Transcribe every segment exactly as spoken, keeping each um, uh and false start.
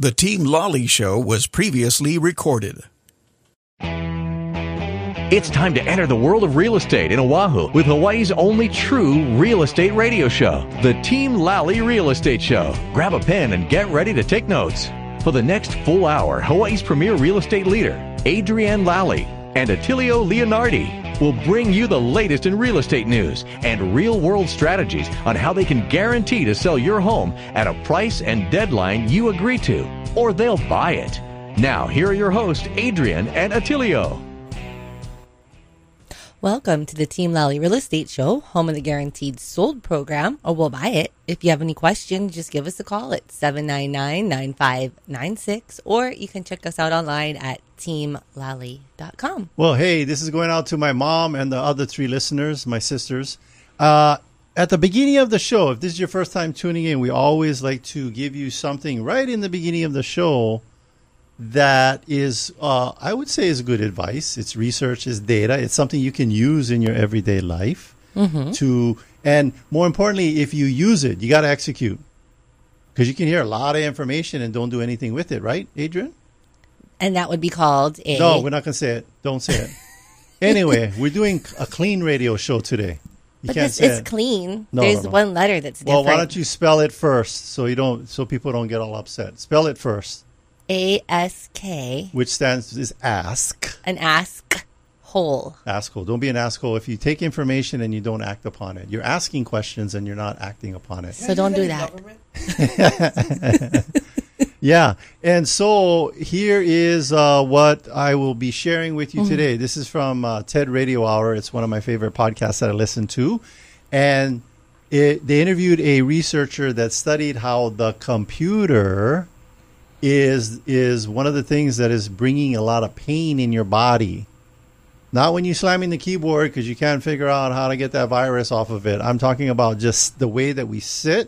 The Team Lally show was previously recorded. It's time to enter the world of real estate in Oahu with Hawaii's only true real estate radio show, the Team Lally Real Estate Show. Grab a pen and get ready to take notes. For the next full hour, Hawaii's premier real estate leader, Adrienne Lally, and Attilio Leonardi will bring you the latest in real estate news and real-world strategies on how they can guarantee to sell your home at a price and deadline you agree to, or they'll buy it. Now, here are your hosts, Adrienne and Attilio. Welcome to the Team Lally Real Estate Show, home of the Guaranteed Sold program, or we'll buy it. If you have any questions, just give us a call at seven nine nine, nine five nine six, or you can check us out online at team lally dot com. Well, hey, this is going out to my mom and the other three listeners, my sisters. Uh, at the beginning of the show, if this is your first time tuning in, we always like to give you something right in the beginning of the show that is, uh, I would say, is good advice. It's research, it's data. It's something you can use in your everyday life. Mm-hmm. To, and more importantly, if you use it, you got to execute. Because you can hear a lot of information and don't do anything with it, right, Adrienne? And that would be called a... No, we're not going to say it. Don't say it. Anyway, we're doing a clean radio show today. You but can't this say is it. clean. No, There's no, no. one letter that's different. Well, why don't you spell it first so you don't, so people don't get all upset. Spell it first. A S K. Which stands is ask. An ask hole. Asshole. Don't be an asshole if you take information and you don't act upon it. You're asking questions and you're not acting upon it. So don't do that. Yeah. And so here is uh, what I will be sharing with you mm-hmm. today. This is from uh, TED Radio Hour. It's one of my favorite podcasts that I listen to. And it, they interviewed a researcher that studied how the computer is is one of the things that is bringing a lot of pain in your body. Not when you're slamming the keyboard because you can't figure out how to get that virus off of it. I'm talking about just the way that we sit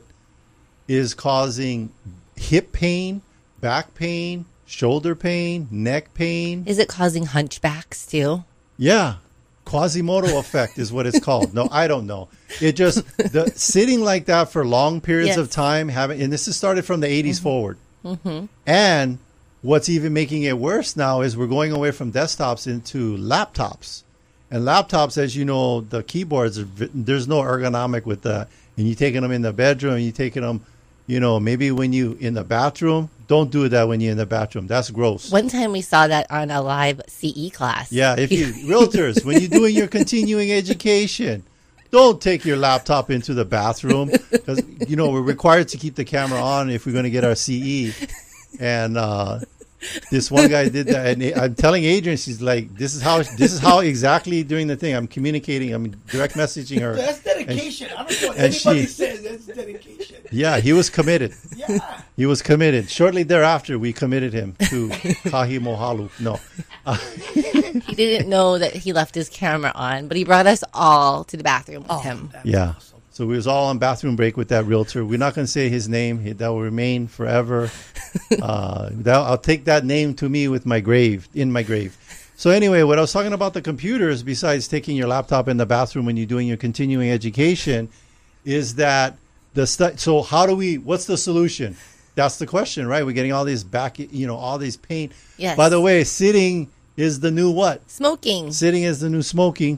is causing hip pain, back pain, shoulder pain, neck pain. Is it causing hunchbacks too? Yeah. Quasimodo effect is what it's called. No, I don't know. It just, the sitting like that for long periods yes. of time, having, and this has started from the eighties mm-hmm. forward. Mm-hmm. And what's even making it worse now is we're going away from desktops into laptops. And laptops, as you know, the keyboards, are, there's no ergonomic with that. And you're taking them in the bedroom, you're taking them, you know, maybe when you in the bathroom. Don't do that when you're in the bathroom. That's gross. One time we saw that on a live C E class. Yeah, if you realtors, when you're doing your continuing education, don't take your laptop into the bathroom because, you know, we're required to keep the camera on if we're going to get our C E. And uh, this one guy did that. And I'm telling Adrienne, she's like, this is how this is how exactly doing the thing. I'm communicating. I'm direct messaging her. That's dedication. She, I don't know what anybody she, says. That's dedication. Yeah, he was committed. Yeah. He was committed. Shortly thereafter, we committed him to Kahi Mohalu. No. Uh, he didn't know that he left his camera on, but he brought us all to the bathroom with oh, him. Yeah. Awesome. So we was all on bathroom break with that realtor. We're not going to say his name. That will remain forever. uh, that, I'll take that name to me with my grave, in my grave. So anyway, what I was talking about the computers, besides taking your laptop in the bathroom when you're doing your continuing education, is that the stu- so how do we, what's the solution? That's the question, right? We're getting all these back, you know, all these pain. Yes. By the way, sitting is the new what? Smoking. Sitting is the new smoking.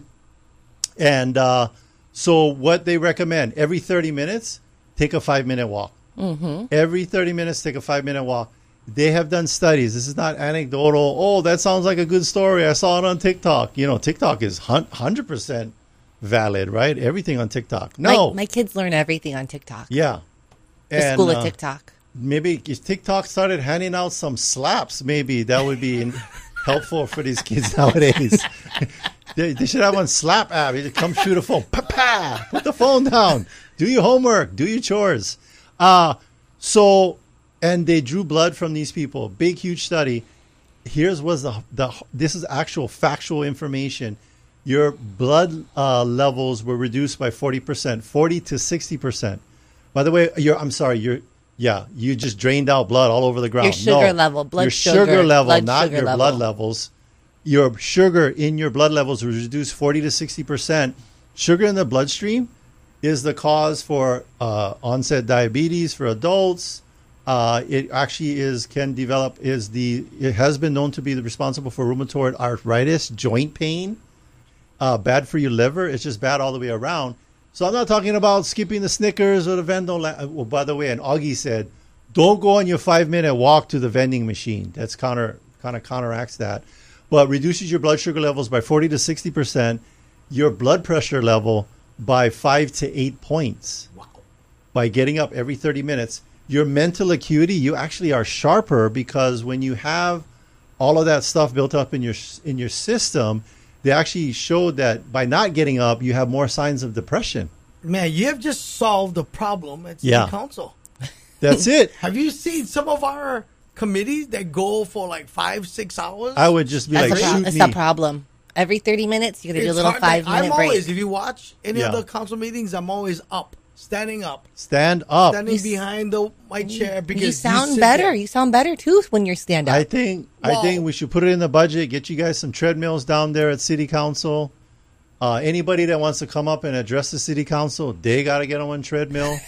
And uh, so what they recommend, every thirty minutes, take a five-minute walk. Mm-hmm. Every thirty minutes, take a five-minute walk. They have done studies. This is not anecdotal. Oh, that sounds like a good story. I saw it on TikTok. You know, TikTok is one hundred percent valid, right? Everything on TikTok. No. My, my kids learn everything on TikTok. Yeah. The and, school of uh, TikTok. Maybe if TikTok started handing out some slaps, maybe that would be helpful for these kids nowadays. they, they should have one slap app. You come shoot a phone. Pa-pa! Put the phone down. Do your homework. Do your chores. Uh, so, and they drew blood from these people. Big, huge study. Here's was the, the this is actual factual information. Your blood uh, levels were reduced by forty percent, forty to sixty percent. By the way, you're, I'm sorry, you're, yeah, you just drained out blood all over the ground. Your sugar no, level, blood your sugar, sugar level, blood not sugar your level. blood levels. Your sugar in your blood levels was reduced forty to sixty percent. Sugar in the bloodstream is the cause for uh, onset diabetes for adults, Uh, it actually is can develop is the it has been known to be the responsible for rheumatoid arthritis, joint pain, uh, bad for your liver. It's just bad all the way around. So I'm not talking about skipping the Snickers or the vending. Well, by the way, and Augie said, don't go on your five minute walk to the vending machine. That's counter kind of counteracts that, but reduces your blood sugar levels by forty to sixty percent, your blood pressure level by five to eight points. Wow. By getting up every thirty minutes. Your mental acuity, you actually are sharper because when you have all of that stuff built up in your in your system, they actually showed that by not getting up, you have more signs of depression. Man, you have just solved the problem at City Yeah. Council. That's it. Have you seen some of our committees that go for like five, six hours? I would just be That's like, a, pro- shoot that's me. a problem. Every thirty minutes, you got to do a It's little hard, like, five minute I'm break. always, if you watch any Yeah. of the council meetings, I'm always up, standing up, Stand up. standing You s- behind the, my chair because you sound sit better. there. You sound better too when you're stand up. I think I Wow. think we should put it in the budget. Get you guys some treadmills down there at City Council. Uh, anybody that wants to come up and address the City Council, they got to get on one treadmill.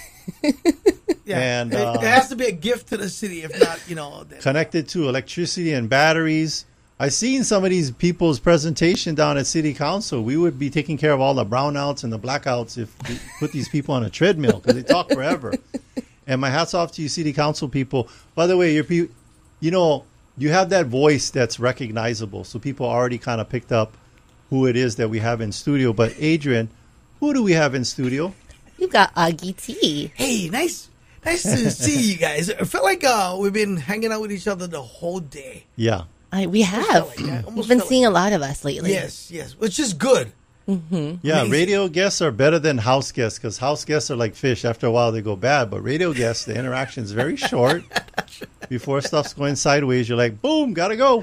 Yeah, And, it, uh, it has to be a gift to the city. If not, you know, then, Connected to electricity and batteries. I seen some of these people's presentation down at City Council. We would be taking care of all the brownouts and the blackouts if we put these people on a treadmill because they talk forever. And my hat's off to you, City Council people. By the way, you're, pe- you know, you have that voice that's recognizable. So people already kind of picked up who it is that we have in studio. But Adrian, who do we have in studio? You got Augie T. hey, nice, nice to see you guys. I feel like uh, we've been hanging out with each other the whole day. Yeah. I, we felt have. like that. Almost We've been felt seeing like a lot of us lately. Yes, yes, which is good. Yeah, Amazing. radio guests are better than house guests because house guests are like fish. After a while, they go bad. But radio guests, the interaction is very short. Before stuff's going sideways, you're like, boom, gotta go.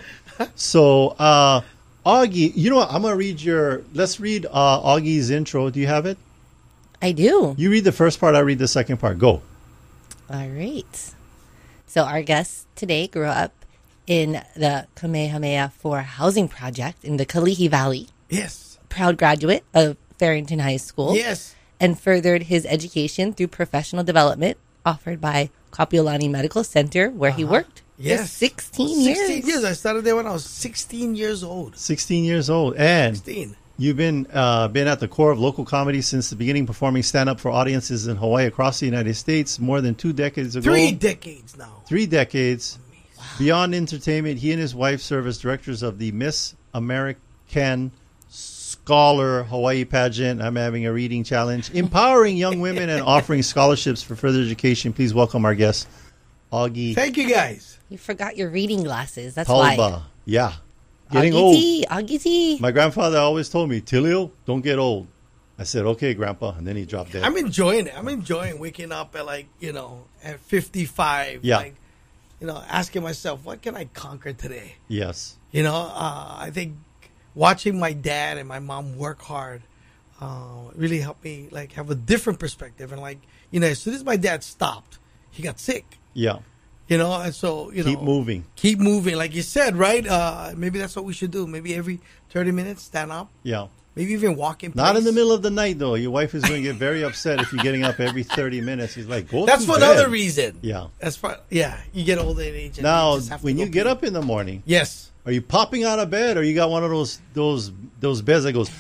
So, uh, Augie, you know what? I'm going to read your, let's read uh, Augie's intro. Do you have it? I do. You read the first part, I read the second part. Go. All right. So our guest today grew up in the Kamehameha four Housing Project in the Kalihi Valley. Yes, Proud graduate of Farrington High School. yes. And furthered his education through professional development offered by Kapi Olani Medical Center, where he worked for Yes. sixteen years. sixteen years. I started there when I was sixteen years old. sixteen years old. And sixteen. you've been uh, been at the core of local comedy since the beginning, performing stand-up for audiences in Hawaii across the United States more than two decades ago. Three decades now. Three decades. Beyond entertainment, he and his wife serve as directors of the Miss American Scholar Hawaii Pageant. I'm having a reading challenge, empowering young women and offering scholarships for further education. Please welcome our guest, Augie Thank you, guys. You forgot your reading glasses. That's why. Tulba. Yeah, getting Augie old. T. Augie T. My grandfather always told me, Tilio, don't get old. I said, okay, Grandpa, and then he dropped dead. I'm enjoying it. I'm enjoying waking up at like, you know, at fifty-five. Yeah. Like, you know, asking myself, what can I conquer today? Yes. You know, uh, I think watching my dad and my mom work hard uh, really helped me like have a different perspective. And like, you know, as soon as my dad stopped, he got sick. Yeah. You know, and so, you know. Keep moving. Keep moving. Like you said, right? Uh, maybe that's what we should do. Maybe every thirty minutes, stand up. Yeah. Maybe even walk in place. Not in the middle of the night, though. Your wife is going to get very upset if you're getting up every thirty minutes. He's like, go That's to for bed. another reason. Yeah. That's for, yeah, you get older in age. And Now, you just have to when go you get pee. up in the morning, Yes. are you popping out of bed, or you got one of those those those beds that goes?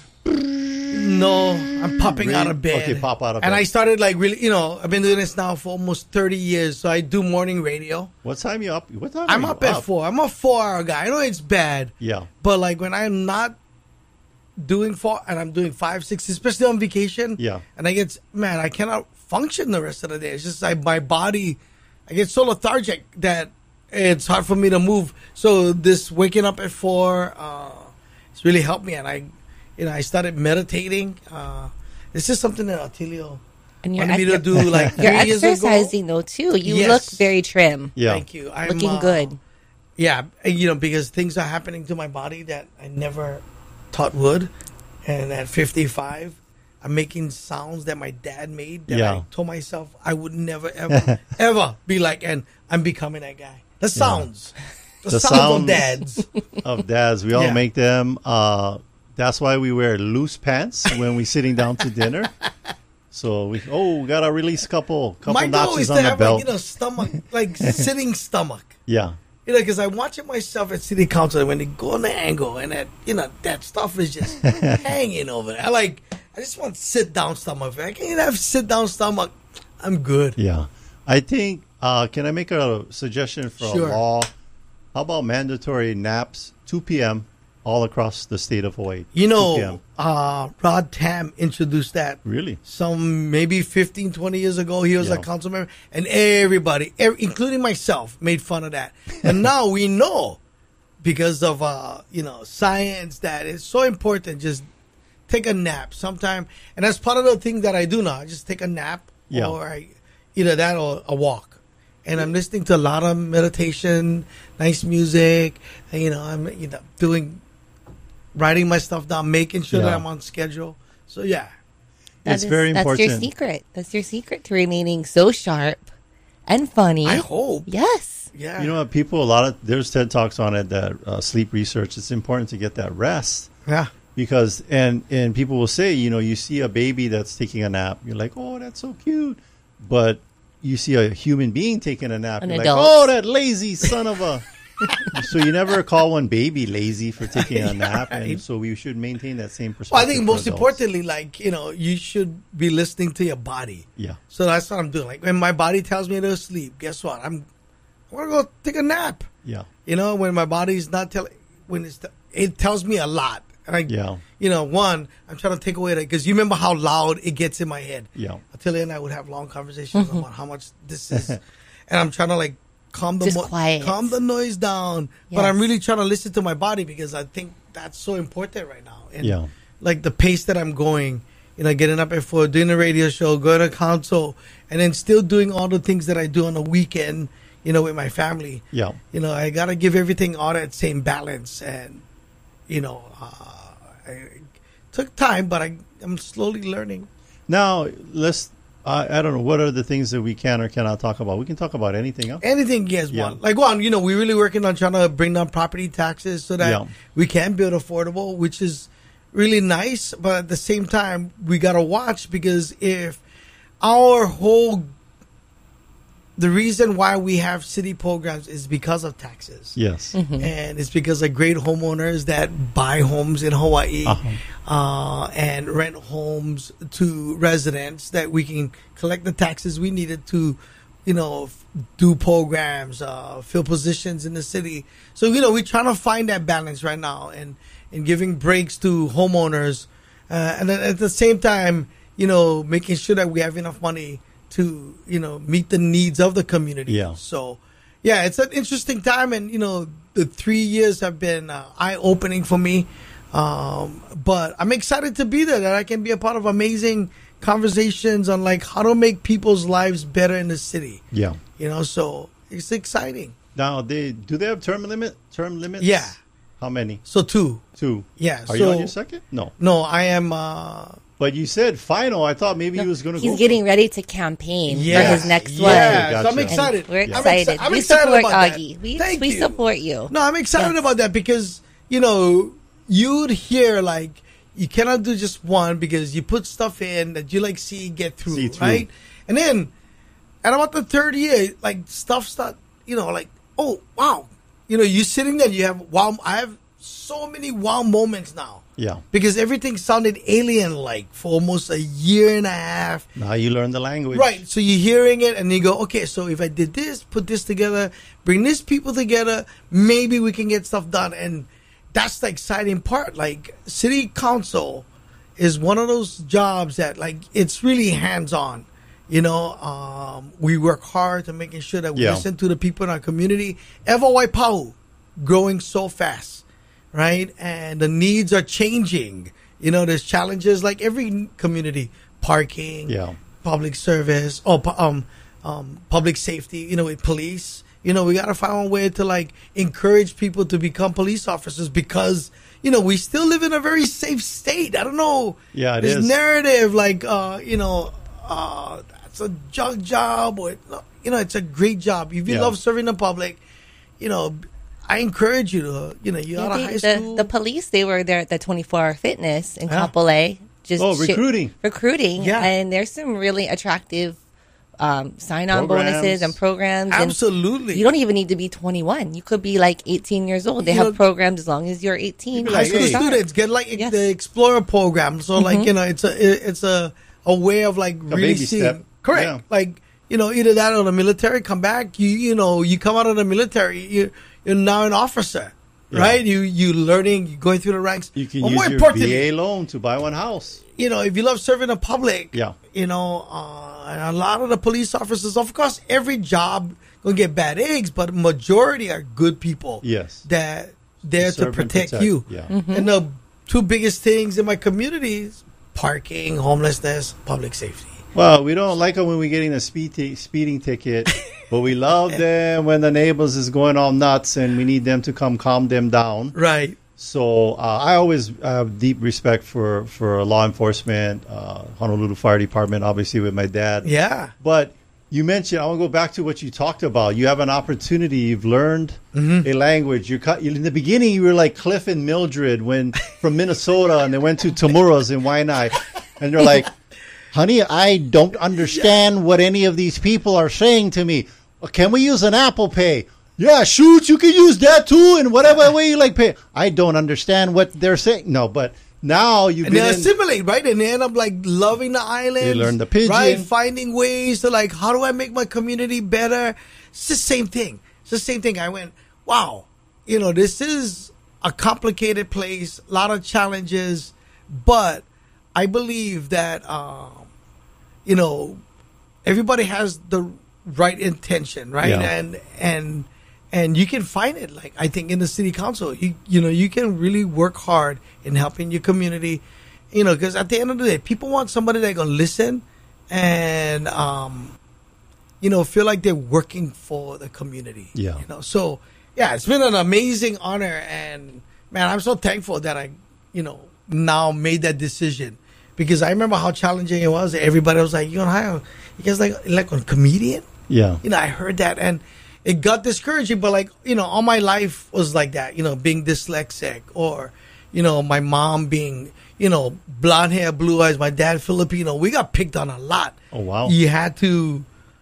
No, I'm popping Really? out of bed. Okay, pop out of And bed. I started like really, you know, I've been doing this now for almost thirty years. So I do morning radio. What time you up? What time? I'm are you up at four. I'm a four hour guy. I know it's bad. Yeah. But like when I'm not doing four and I'm doing five, six, especially on vacation. Yeah. And I get, man, I cannot function the rest of the day. It's just like my body, I get so lethargic that it's hard for me to move. So this waking up at four, uh, it's really helped me. And I, you know, I started meditating. Uh, it's just something that Attilio And you're, wanted me to you're, do like you're three years ago. exercising though too. You Yes. look very trim. Yeah. Thank you. I'm, Looking uh, good. Yeah, you know, because things are happening to my body that I never thought would. And at fifty-five, I'm making sounds that my dad made that Yeah. I told myself I would never, ever, ever be like, and I'm becoming that guy. The sounds. The, The sounds sound- of dads. Of dads, we all Yeah. make them. Uh, that's why we wear loose pants when we're sitting down to dinner, So we oh we gotta release a couple couple My goal is notches to on the have belt. like, you know, stomach, like sitting stomach. Yeah. You know, because I watch it myself at City Council when they go on the angle and that, you know, that stuff is just hanging over there. I like, I just want sit down stomach. If I can't have sit down stomach, I'm good. Yeah. I think, uh, can I make a suggestion for Sure. a law? How about mandatory naps, two p.m. all across the state of Hawaii? You two know, p.m. uh, Rod Tam introduced that Really? some maybe fifteen, twenty years ago. He was Yeah. a council member, and everybody, every, including myself, made fun of that. And now we know, because of uh, you know science, that it's so important. Just take a nap sometime, and that's part of the thing that I do now. I just take a nap, Yeah. or I, either that or a walk. And I'm listening to a lot of meditation, nice music, and you know I'm you know doing. Writing my stuff down, making sure Yeah. that I'm on schedule. So yeah, That It's is- very important. That's your secret. That's your secret to remaining so sharp and funny. I hope. Yes. Yeah, You know what? People, a lot of, there's TED Talks on it that uh, sleep research, it's important to get that rest. yeah, Because, and, and people will say, you know, you see a baby that's taking a nap. You're like, oh, that's so cute. But you see a human being taking a nap. An You're adult. like, oh, that lazy son of a. So you never call one baby lazy for taking a nap. And Right. so we should maintain that same perspective. Well, I think for most adults. importantly, like you know, you should be listening to your body. Yeah. So that's what I'm doing. Like when my body tells me to sleep, guess what? I'm, I want to go take a nap. Yeah. You know, when my body's not telling, when it's, it tells me a lot. And I, Yeah. you know, one, I'm trying to take away that because you remember how loud it gets in my head. Yeah. Attila and I would have long conversations about how much this is, and I'm trying to like calm the Just mo- quiet. calm the noise down. But Yes. I'm really trying to listen to my body because I think that's so important right now. And Yeah. like the pace that I'm going, you know, getting up at four, doing a radio show, going to council, and then still doing all the things that I do on the weekend, you know, with my family. Yeah. You know, I got to give everything all that same balance. And, you know, uh, I took time, but I, I'm slowly learning. Now, let's, I I don't know, what are the things that we can or cannot talk about? We can talk about anything else. Anything you guys Yeah. want. Like, one, you know, we're really working on trying to bring down property taxes so that Yeah. we can build affordable, which is really nice. But at the same time, we got to watch because if our whole, the reason why we have city programs is because of taxes. Yes. And it's because of great homeowners that buy homes in Hawaii Uh-huh. uh, and rent homes to residents that we can collect the taxes we needed to, you know, f- do programs, uh, fill positions in the city. So, you know, we're trying to find that balance right now and, and giving breaks to homeowners. Uh, and then at the same time, you know, making sure that we have enough money to, you know, meet the needs of the community. Yeah. So, yeah, it's an interesting time. And, you know, the three years have been uh, eye-opening for me. Um, but I'm excited to be there, that I can be a part of amazing conversations on, like, how to make people's lives better in the city. Yeah. You know, so it's exciting. Now, they do they have term limit? Term limits? Yeah. How many? So, two. Two. Yeah. Are so, you on your second? No. No, I am... Uh, But you said final. I thought maybe he was going to go. He's getting ready to campaign Yeah. for his next yeah, one. so Gotcha. I'm excited. And we're I'm excited. exci- I'm we excited support about that. Augie. We, Thank we you. support you. No, I'm excited Yes. about that because, you know, you'd hear like you cannot do just one because you put stuff in that you like see get through, See through. right? And then at about the third year, like stuff start, you know, like, oh, wow. You know, you sitting there, you have wow. I have so many wow moments now. Yeah. Because everything sounded alien-like for almost a year and a half. Now you learn the language. Right. So you're hearing it and you go, okay, so if I did this, put this together, bring this people together, maybe we can get stuff done. And that's the exciting part. Like, city council is one of those jobs that, like, it's really hands-on. You know, um, we work hard to making sure that we Yeah. listen to the people in our community. Ewa Waipau, growing so fast, right? And the needs are changing. You know, there's challenges like every community, parking, Yeah. public service, or pu- um, um, public safety, you know, with police. You know, we got to find a way to, like, encourage people to become police officers because, you know, we still live in a very safe state. I don't know. Yeah, it this is. narrative, like, uh, you know, uh, it's a junk job, or, you know, it's a great job. If you Yeah. love serving the public, you know, I encourage you to, you know, you're Yeah, out of they- high the, school. the police, they were there at the twenty-four hour fitness in Yeah. Kapolei just Oh, shi- recruiting. recruiting, Yeah. and there's some really attractive um, sign-on Programs. bonuses and programs. and Absolutely. you don't even need to be twenty-one. You could be like eighteen years old. They You have know, programs as long as you're eighteen. You'd be high like, school hey. students get like Yes. the Explorer program. So like, you know, it's a it's a a way of like really baby seeing step. correct. Yeah. Like, you know, either that or the military, come back, you you know, you come out of the military, you you're now an officer. Yeah. Right? You you learning, you going through the ranks. You can But use more your importantly, B A loan to buy one house. you know, if you love serving the public, Yeah. you know, uh, and a lot of the police officers, of course, every job gonna get bad eggs, but majority are good people. Yes. That there to serve and protect, protect, you. yeah. And the two biggest things in my community is parking, homelessness, public safety. Well, we don't like them when we're getting a speed t- speeding ticket, but we love them when the neighbors is going all nuts and we need them to come calm them down. Right. So uh, I always have deep respect for, for law enforcement, uh, Honolulu Fire Department, obviously with my dad. Yeah. But you mentioned, I want to go back to what you talked about. You have an opportunity. You've learned Mm-hmm. a language. You're cut, in the beginning, you were like Cliff and Mildred when from Minnesota, and they went to Tamura's in Waianae, and they're like, "Honey, I don't understand what any of these people are saying to me. Can we use an Apple Pay?" Yeah, shoot, you can use that too, in whatever way you like pay. I don't understand what they're saying. No, but now you've And been they in, assimilate, right? And they end up like loving the island. They learn the Pageant. Right? Finding ways to like, how do I make my community better? It's the same thing. It's the same thing. I went, wow, you know, this is a complicated place, a lot of challenges, but I believe that, um, you know, everybody has the right intention, right? Yeah. And, and, and you can find it, like, I think in the city council, you, you know, you can really work hard in helping your community, you know, because at the end of the day, people want somebody that's going to listen and, um, you know, feel like they're working for the community. Yeah. You know, so, yeah, it's been an amazing honor. And, man, I'm so thankful that I, you know, now made that decision. Because I remember how challenging it was. Everybody was like, you know, how, you guys like, like a comedian? Yeah. You know, I heard that and it got discouraging, but like, you know, all my life was like that, you know, being dyslexic or, you know, my mom being, you know, blonde hair, blue eyes, my dad Filipino. We got picked on a lot. Oh, wow. You had to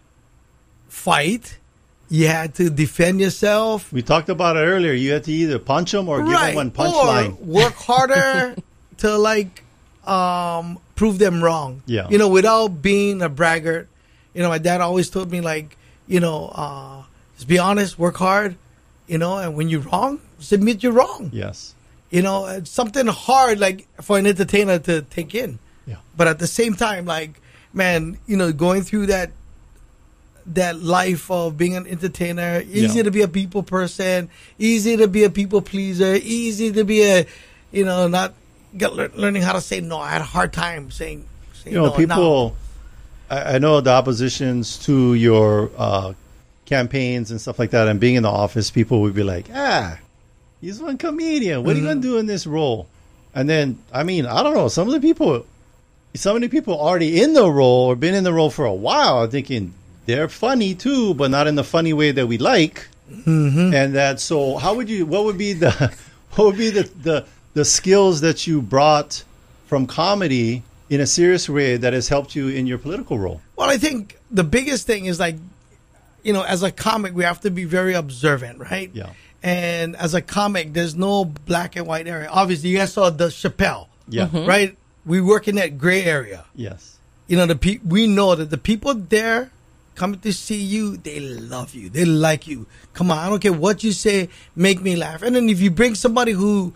fight. You had to defend yourself. We talked about it earlier. You had to either punch them or give them one Or punchline. work harder to like um, prove them wrong. Yeah. You know, without being a braggart. You know, my dad always told me like, you know, uh, just be honest, work hard, you know, and when you're wrong, just admit you're wrong. Yes. You know, it's something hard like for an entertainer to take in. Yeah. But at the same time, like, man, you know, going through that that life of being an entertainer, easy Yeah. to be a people person, easy to be a people pleaser, easy to be a, you know, not get, lear- learning how to say no. I had a hard time saying, saying You know, no. people, I, I know the oppositions to your uh, campaigns and stuff like that, and being in the office, people would be like, ah, he's one comedian. What are you going to do in this role? And then, I mean, I don't know. Some of the people, some of the people already in the role or been in the role for a while are thinking they're funny too, but not in the funny way that we like. Mm-hmm. And that, so how would you, what would be the, what would be the, the, the skills that you brought from comedy in a serious way that has helped you in your political role? Well, I think the biggest thing is like, you know, as a comic, we have to be very observant, right? Yeah. And as a comic, there's no black and white area. Obviously, you guys saw the Chappelle, Yeah. right? We work in that gray area. Yes. You know, the pe- we know that the people there coming to see you, they love you. They like you. Come on, I don't care what you say, make me laugh. And then if you bring somebody who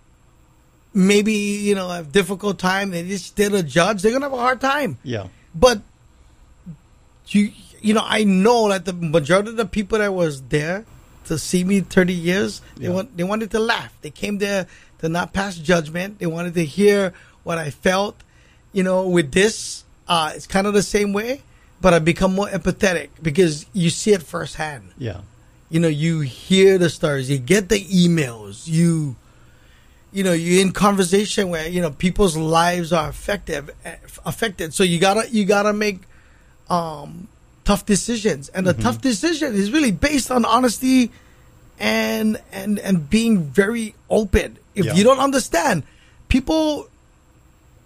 maybe, you know, have difficult time, they just did a judge, they're going to have a hard time. Yeah. But you you know, I know that the majority of the people that was there to see me thirty years, they Yeah. want they wanted to laugh. They came there to not pass judgment. They wanted to hear what I felt. You know, with this, uh, it's kind of the same way, but I become more empathetic because you see it firsthand. Yeah. You know, you hear the stories, you get the emails, you you know, you're in conversation where, you know, people's lives are affected affected. So you gotta you gotta make um tough decisions. And the Mm-hmm. tough decision is really based on honesty and and and being very open. If Yeah. you don't understand, people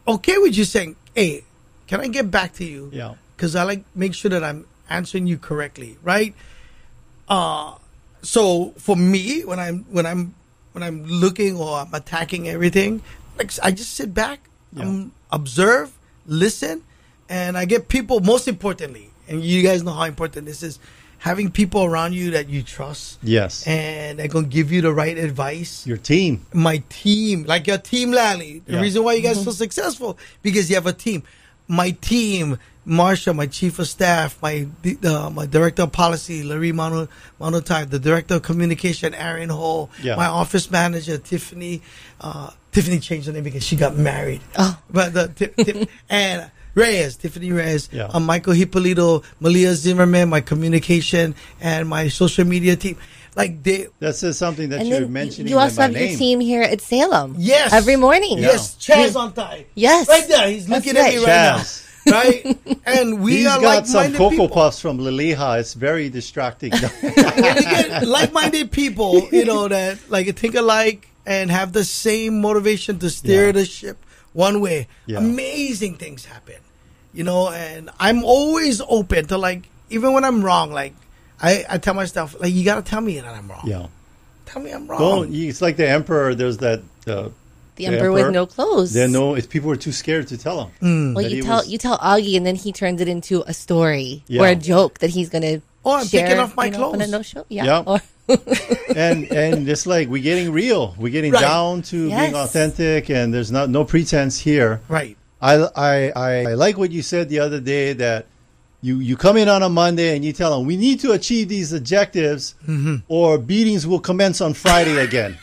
okay with you saying, hey, can I get back to you? Yeah. Because I like make sure that I'm answering you correctly, right? Uh, so for me, when I'm when I'm when I'm looking or I'm attacking everything, like I just sit back, Yeah. um, observe, listen, and I get people. Most importantly, and you guys know how important this is, having people around you that you trust. Yes. And they're gonna give you the right advice. Your team. My team, like your team, Lally. The Yeah. reason why you guys are so successful because you have a team. My team, Marsha, my chief of staff, my uh, my director of policy, Larry Mano Monotype, the director of communication, Aaron Hall, Yeah. my office manager, Tiffany. Uh, Tiffany changed her name because she got married. Oh. But the Ti- Ti- and Reyes, Tiffany Reyes, Yeah. uh, Michael Hippolito, Malia Zimmerman, my communication and my social media team. Like they, That says something that And you're then mentioning. you also by have name. your team here at Salem. yes, Every morning. yes, Chaz on time. Yes. right there. He's That's looking at me right. right Chaz. now, right? And we He's are got some like-minded Cocoa people. Puffs from Liliha. It's very distracting. When you get like-minded people, you know, that like think alike and have the same motivation to steer Yeah. the ship one way. Yeah. Amazing things happen, you know. And I'm always open to like, even when I'm wrong, like I, I tell myself, like you gotta tell me that I'm wrong. yeah. Tell me I'm wrong. Don't. It's like the emperor. There's that. Uh, The emperor with no clothes. There no. It's people are too scared to tell him. Mm. Well, that you he tell was- you tell Augie, and then he turns it into a story Yeah. or a joke that he's gonna. Oh, I'm share, taking off my you know, on a clothes. no show. Yeah. Yeah. Or- and and it's like we're getting real. We're getting Right. down to Yes. being authentic, and there's not no pretense here. Right. I, I I I like what you said the other day that you you come in on a Monday and you tell them we need to achieve these objectives, Mm-hmm. or beatings will commence on Friday again.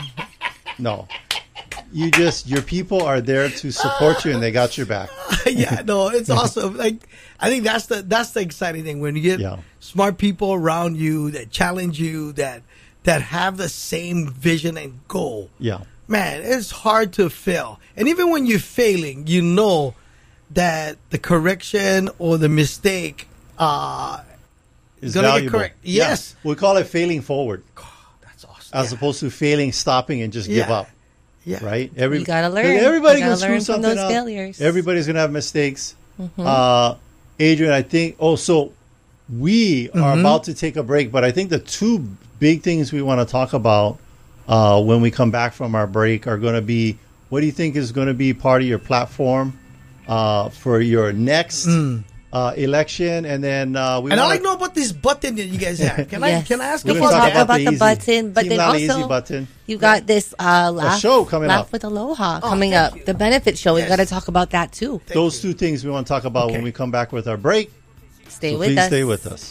No, you just your people are there to support you and they got your back. Yeah, no, it's awesome. Like I think that's the that's the exciting thing when you get Yeah. smart people around you that challenge you, that that have the same vision and goal. Yeah, Man, it's hard to fail. And even when you're failing, you know that the correction or the mistake uh it's gonna get valuable. correct. Yes. Yeah. We call it failing forward that's awesome. as Yeah. opposed to failing, stopping, and just give Yeah. up. Yeah. Right? Every, You gotta learn. 'cause Everybody You gotta can screw learn from something those up. failures. Everybody's gonna have mistakes. Uh, Adrian, I think. Oh, so we are Mm-hmm. about to take a break, but I think the two big things we want to talk about uh, when we come back from our break are going to be: what do you think is going to be part of your platform uh, for your next uh, election, and then uh, we And I wanna- like to know about this button that you guys have. Can I Yes. can I ask We We're can gonna about talk that? about the easy- button, but Team then Lally also Easy button. you got this uh, laugh, show coming laugh up. with Aloha Oh, coming thank up. you. The benefit show. We Yes. got to talk about that too. Those two things we want to talk about when Okay. we come back with our break. Stay So with please us. stay with us.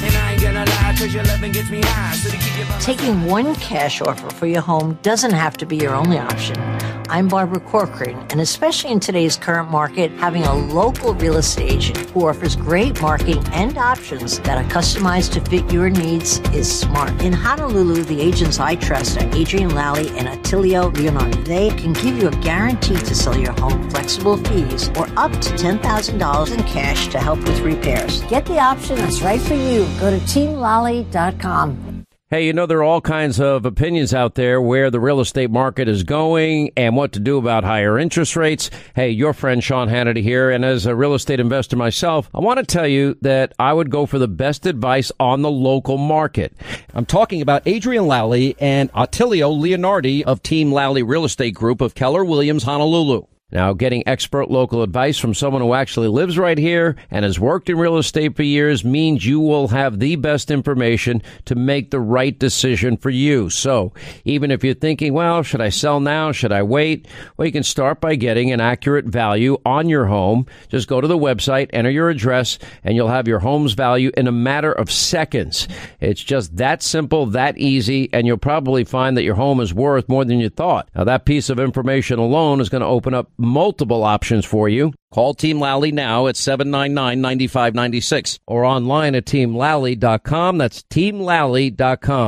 Taking one cash offer for your home doesn't have to be your only option. I'm Barbara Corcoran, and especially in today's current market, having a local real estate agent who offers great marketing and options that are customized to fit your needs is smart. In Honolulu, the agents I trust are Adrian Lally and Attilio Leonardo. They can give you a guarantee to sell your home, flexible fees, or up to ten thousand dollars in cash to help with repairs. Get the option that's right for you. Go to team lally dot com. Hey, you know, there are all kinds of opinions out there where the real estate market is going and what to do about higher interest rates. Hey, your friend Sean Hannity here. And as a real estate investor myself, I want to tell you that I would go for the best advice on the local market. I'm talking about Adrian Lally and Attilio Leonardi of Team Lally Real Estate Group of Keller Williams, Honolulu. Now, getting expert local advice from someone who actually lives right here and has worked in real estate for years means you will have the best information to make the right decision for you. So even if you're thinking, well, should I sell now? Should I wait? Well, you can start by getting an accurate value on your home. Just go to the website, enter your address, and you'll have your home's value in a matter of seconds. It's just that simple, that easy, and you'll probably find that your home is worth more than you thought. Now, that piece of information alone is going to open up multiple options for you. Call Team Lally now at seven nine nine, nine five nine six or online at team lally dot com. That's team lally dot com.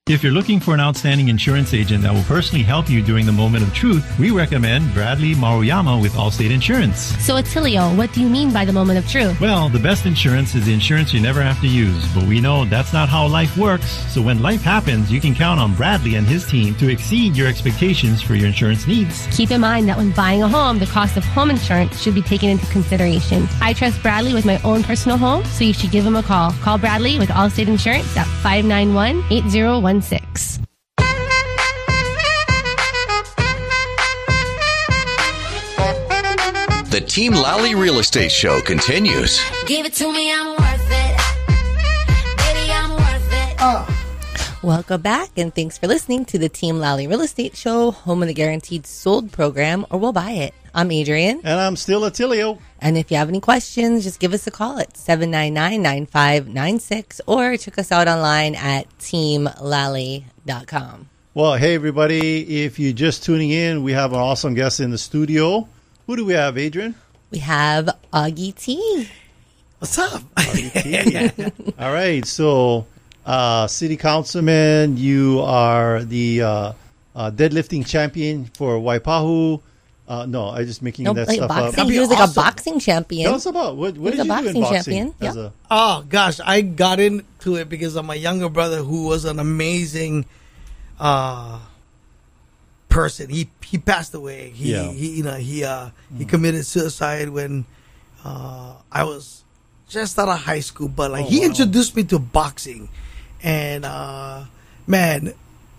If you're looking for an outstanding insurance agent that will personally help you during the moment of truth, we recommend Bradley Maruyama with Allstate Insurance. So, Attilio, what do you mean by the moment of truth? Well, the best insurance is the insurance you never have to use, but we know that's not how life works. So when life happens, you can count on Bradley and his team to exceed your expectations for your insurance needs. Keep in mind that when buying a home, the cost of home insurance should be taken into consideration. I trust Bradley with my own personal home, so you should give him a call. Call Bradley with Allstate Insurance at five nine one, eight zero one six. The Team Lally Real Estate Show continues. Give it to me, I'm worth it. Baby, I'm worth it. Uh, Welcome back, and thanks for listening to the Team Lally Real Estate Show, home of the Guaranteed Sold program, or We'll Buy It. I'm Adrian. And I'm still Attilio. And if you have any questions, just give us a call at seven nine nine, nine five nine six or check us out online at team lally dot com. Well, hey, everybody. If you're just tuning in, we have an awesome guest in the studio. Who do we have, Adrian? We have Augie T. What's up? Augie T. All right. So, uh, City Councilman, you are the uh, uh, deadlifting champion for Waipahu. Uh, no, I'm just making Nope, that like stuff boxing. up. He was like awesome. a boxing champion. Tell us about what, what He did was you a do in boxing boxing? champion, As yep. a, Oh, gosh. I got into it because of my younger brother who was an amazing uh, person. He he passed away. He, Yeah. he you know, he uh, he committed suicide when uh, I was just out of high school. But like Oh, he wow. introduced me to boxing. And uh, man,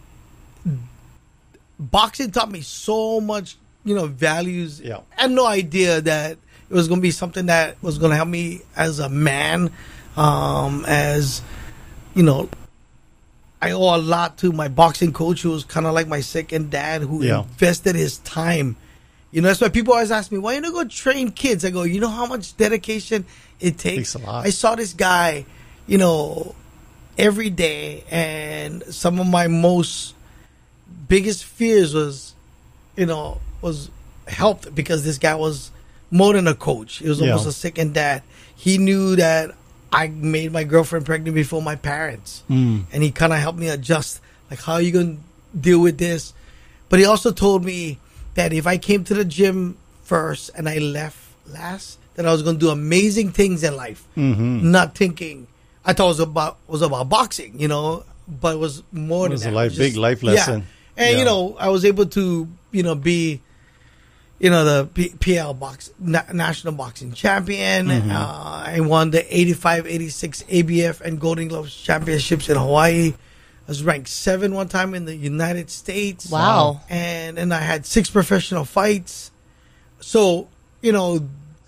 boxing taught me so much, you know, values. Yeah. I had no idea that it was going to be something that was going to help me as a man, um, as, you know, I owe a lot to my boxing coach, who was kind of like my second dad, who Yeah. invested his time. You know, that's why people always ask me, why you don't go train kids? I go, you know how much dedication it takes? Takes a lot. I saw this guy, you know, every day, and some of my most biggest fears was, you know, was helped because this guy was more than a coach. He was Yeah. almost a second dad. He knew that I made my girlfriend pregnant before my parents. Mm. And he kind of helped me adjust, like, how are you going to deal with this? But he also told me that if I came to the gym first and I left last, that I was going to do amazing things in life. Mhm. Not thinking, I thought it was about, was about boxing, you know, but it was more It than was a that. life- It was big life lesson. Yeah. And, Yeah. you know, I was able to, you know, be, you know, the P- PL box, na- national boxing champion. Mhm. Uh, I won the eighty-five eighty-six A B F and Golden Gloves championships in Hawaii. I was ranked seven one time in the United States. Wow. And and I had six professional fights. So, you know,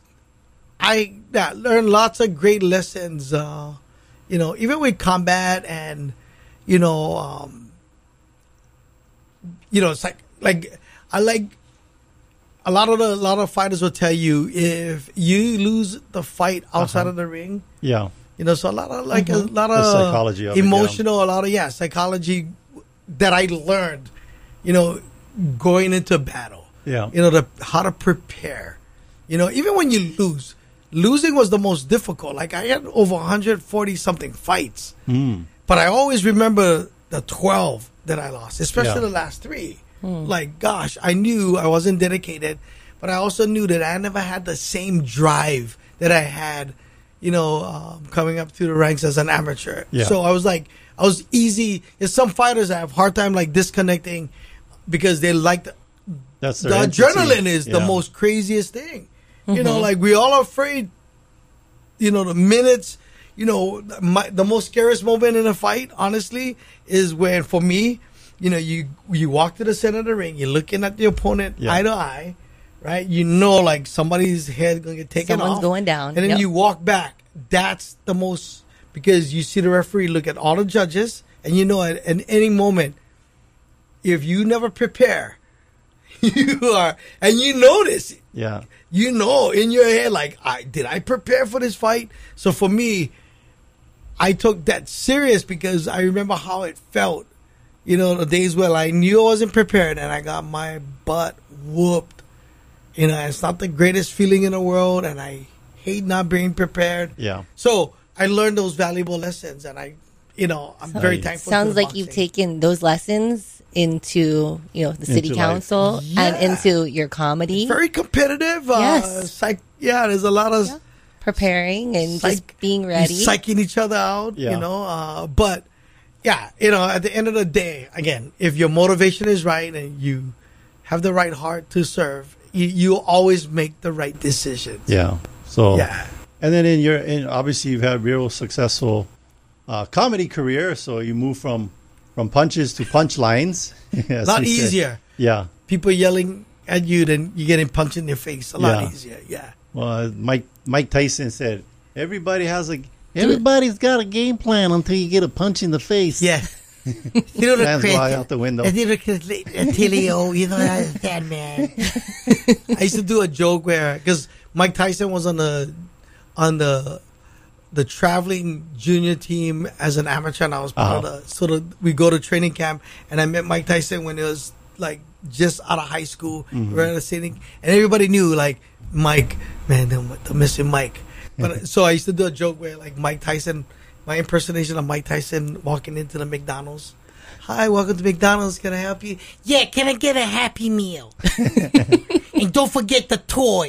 I yeah, learned lots of great lessons, uh, you know, even with combat and, you know, um, you know, it's like, like, I like, a lot of the, a lot of fighters will tell you if you lose the fight outside Uh-huh. of the ring, Yeah. you know, so a lot of like a lot The of psychology of it, emotional, a lot of yeah, psychology that I learned, you know, going into battle. Yeah. You know, the how to prepare. You know, even when you lose, losing was the most difficult. Like I had over one hundred forty something fights, Mm. but I always remember the twelve that I lost, especially Yeah. the last three. Like, gosh, I knew I wasn't dedicated, but I also knew that I never had the same drive that I had, you know, um, coming up through the ranks as an amateur. Yeah. So I was like, I was easy. There's some fighters that have hard time like disconnecting because they like the, That's the their entity. adrenaline is the Yeah. most craziest thing. You know, like we all are afraid, you know, the minutes, you know, my, the most scariest moment in a fight, honestly, is when, for me, you know, you you walk to the center of the ring, you're looking at the opponent Yeah. eye to eye, right? You know, like somebody's head going to get taken Someone's off. going down. And then Yep. you walk back. That's the most, because you see the referee look at all the judges, and you know at, at any moment, if you never prepare, you are, and you notice, Yeah. you know in your head, like, I did I prepare for this fight? So for me, I took that serious because I remember how it felt. You know, the days where I knew I wasn't prepared and I got my butt whooped. You know, it's not the greatest feeling in the world, and I hate not being prepared. Yeah. So I learned those valuable lessons, and I you know, I'm very thankful. Sounds to like boxing. you've taken those lessons into, you know, the city Into life. council Yeah. and into your comedy. very competitive. Uh, Yes. Psych, yeah, there's a lot of Yeah. Preparing and psych- just being ready. psyching each other out, Yeah. you know. Uh, but yeah, you know, at the end of the day, again, if your motivation is right and you have the right heart to serve, you, you always make the right decisions. Yeah. So Yeah. and then in your in obviously you've had real successful uh, comedy career. So you move from from punches to punchlines. A lot easier. Yeah. People yelling at you than you getting punched in your face. A lot Yeah. easier. Yeah. Well, Mike Mike Tyson said everybody has a everybody's got a game plan until you get a punch in the face. Yeah. You know the Plans crazy- fly out the window. And you know, Tilio, you know that man. I used to do a joke where because Mike Tyson was on the on the the traveling junior team as an amateur, and I was part Uh-huh. of the. So the, we go to training camp, and I met Mike Tyson when he was like just out of high school. Mm-hmm. We were at a sitting, and everybody knew like Mike, man, they're, they're missing Mike. But so I used to do a joke where like Mike Tyson, my impersonation of Mike Tyson walking into the McDonald's. Hi, welcome to McDonald's. Can I help you? Yeah, can I get a Happy Meal? And don't forget the toy.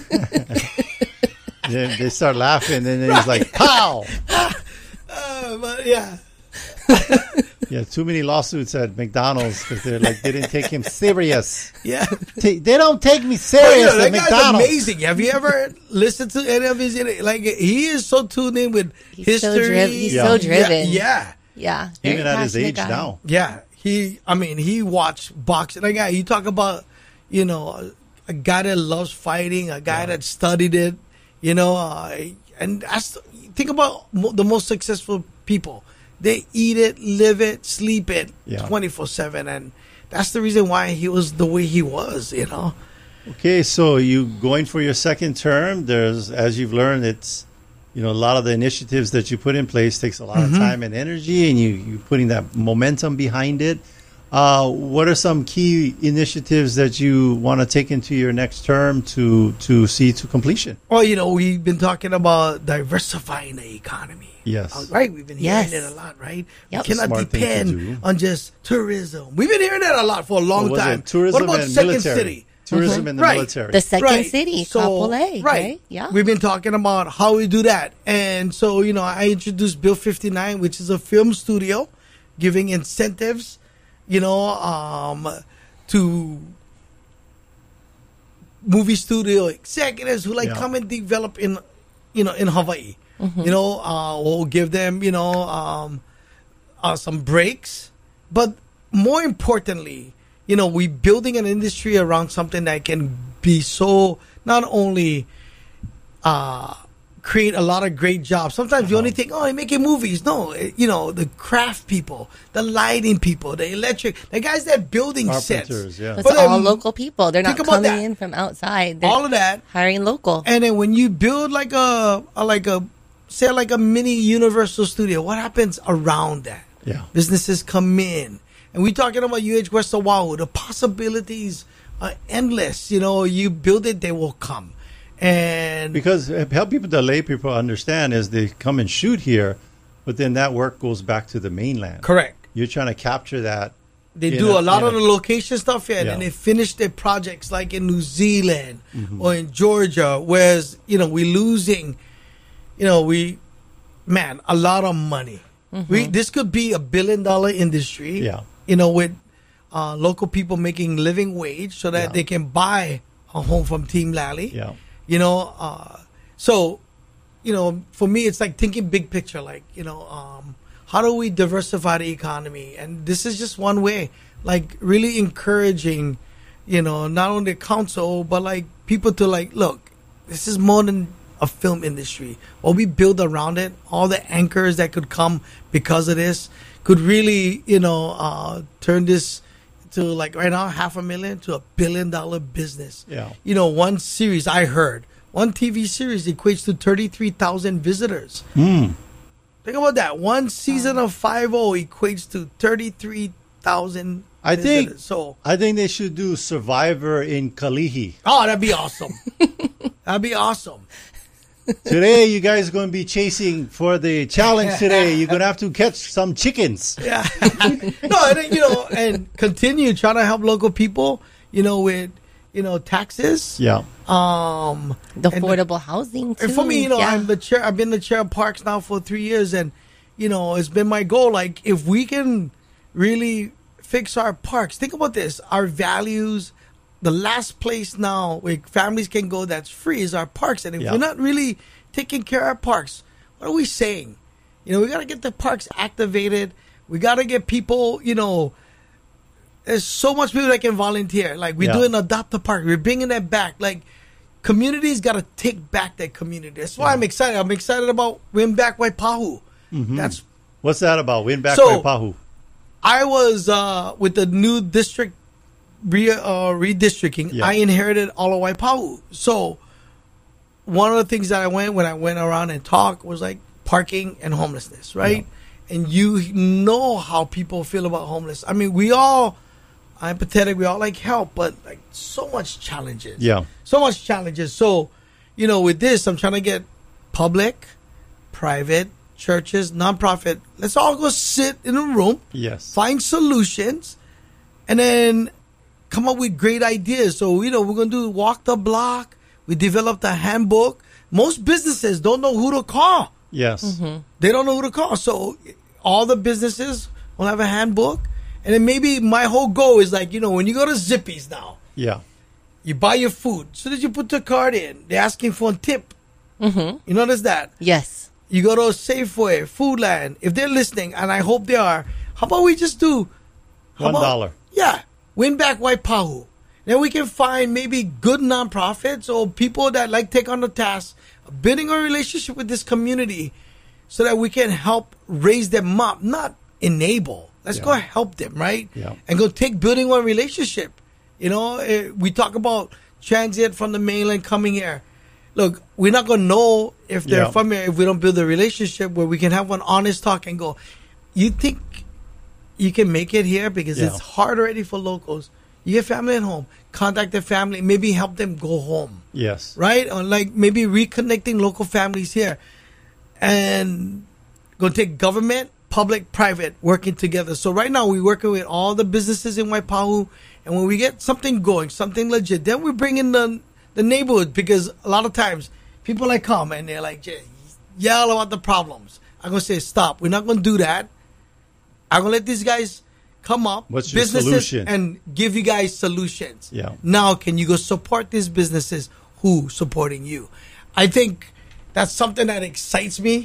Then they start laughing, and then he's like, "Pow!" Uh, but yeah, Yeah, too many lawsuits at McDonald's because they're like they didn't take him serious. yeah. Ta- They don't take me But, serious you know, that at guy's McDonald's. amazing. Have you ever listened to any of his? Like he is so tuned in with He's so history. driv- he's Yeah. so Yeah, driven. yeah. Yeah. very Even at his passionate age guy. now. Yeah, he. I mean, he watched boxing. Like, yeah, you talk about, you know, a, a guy that loves fighting, a guy that studied it, you know, uh, and that's think about mo- the most successful people. They eat it, live it, sleep it, Yeah. twenty four seven, and that's the reason why he was the way he was. You know. Okay, so you going for your second term. There's, as you've learned, it's, you know, a lot of the initiatives that you put in place takes a lot Mm-hmm. of time and energy, and you you putting that momentum behind it. Uh, what are some key initiatives that you want to take into your next term to to see to completion? Well, you know, we've been talking about diversifying the economy. Yes. Uh, right? We've been hearing Yes. it a lot, right? Yep. We cannot Smart thing to depend do. on just tourism. We've been hearing that a lot for a long What was time. it? Tourism what about and Second military. City? Tourism and the Right. military. The second Right. city, So, Kapolei, right? Yeah. We've been talking about how we do that. And so, you know, I introduced Bill fifty-nine, which is a film studio giving incentives, you know, um, to movie studio executives who like Yeah. come and develop in, you know, in Hawaii. You know, uh, we'll give them, you know, um, uh, some breaks. But more importantly, you know, we building an industry around something that can be so not only uh, create a lot of great jobs. Sometimes you only think, oh, they're making movies. No, it- you know, the craft people, the lighting people, the electric, the guys that building sets. Carpenters, yeah. It's But all then local people. They're not think about coming that. in from outside. They're All of that. hiring local. And then when you build like a, a like a say like a mini Universal studio, what happens around that? Yeah. Businesses come in. And we're talking about U H West Oahu. The possibilities are endless. You know, you build it, they will come. And Because uh, help people, the lay people understand is they come and shoot here, but then that work goes back to the mainland. correct. You're trying to capture that. They in do a, lot in of the location stuff here, Yeah. and they finish their projects like in New Zealand Mm-hmm. or in Georgia. Whereas, you know, we're losing, you know, we, man, a lot of money. We This could be a billion dollar industry, Yeah. you know, with uh, local people making living wage so that Yeah. they can buy a home from Team Lally. Yeah. You know, uh, so, you know, for me, it's like thinking big picture, like, you know, um, how do we diversify the economy? And this is just one way, like really encouraging, you know, not only the council, but like people to like, look, this is more than a film industry. What we build around it, all the anchors that could come because of this could really, you know, uh, turn this to like right now, half a million to a billion dollar business. Yeah. You know, one series I heard, one T V series equates to thirty-three thousand visitors. Mm. Think about that. One season of five oh equates to thirty-three thousand I think visitors. So, I think they should do Survivor in Kalihi. oh, that'd be awesome. That'd be awesome. Today, you guys are going to be chasing for the challenge today. You're going to have to catch some chickens. Yeah. No, and then, you know, and continue trying to help local people, you know, with, you know, taxes. Yeah. Um, The and affordable housing, too. And for me, you know, Yeah. I'm the chair. I've been the chair of parks now for three years, and you know, it's been my goal. Like, if we can really fix our parks, think about this: our values. The last place now where families can go that's free is our parks, and if Yeah. we're not really taking care of our parks, what are we saying? You know, we got to get the parks activated. We got to get people. You know, there's so much people that can volunteer. Like, we're Yeah. doing Adopt a Park. We're bringing that back. Like, communities got to take back their community. That's why I'm excited. I'm excited about Win Back Waipahu. Mm-hmm. That's What's that about? Win back So- Waipahu. I was uh, with the new district re, uh, redistricting. Yeah. I inherited all of Waipahu. So one of the things that I went when I went around and talked was like parking and homelessness, right? And you know how people feel about homeless. I mean, we all are empathetic. We all like help, but like so much challenges. Yeah. So much challenges. So, you know, with this, I'm trying to get public, private, churches, nonprofit. Let's all go sit in a room, Yes. find solutions, and then come up with great ideas. So, you know, we're going to do walk the block. We developed a handbook. Most businesses don't know who to call. Yes. They don't know who to call. So all the businesses will have a handbook. And then maybe my whole goal is like, you know, when you go to Zippy's now, Yeah. you buy your food. As soon as you put the card in, they're asking for a tip. Mm-hmm. You notice that? Yes. You go to Safeway, Foodland. If they're listening, and I hope they are, how about we just do how One about- dollar. Yeah, Win Back Waipahu. Then we can find maybe good nonprofits or people that like take on the task of building a relationship with this community, so that we can help raise them up, not enable. Let's Yeah. go help them, right? Yeah. And go take building one relationship. You know, eh, we talk about transit from the mainland coming here. Look, we're not going to know if they're Yeah. from here if we don't build a relationship where we can have one honest talk and go, you think you can make it here? Because Yeah. it's hard already for locals. You get family at home, contact their family, maybe help them go home, Yes. right? Or like maybe reconnecting local families here. And going to take government, public, private, working together. So right now we're working with all the businesses in Waipahu. And when we get something going, something legit, then we bring in the the neighborhood, because a lot of times people like come and they're like, "Jay, yell about the problems." I'm going to say, stop. We're not going to do that. I'm going to let these guys come up, What's your businesses, solution? and give you guys solutions. Yeah. Now, can you go support these businesses who supporting you? I think that's something that excites me.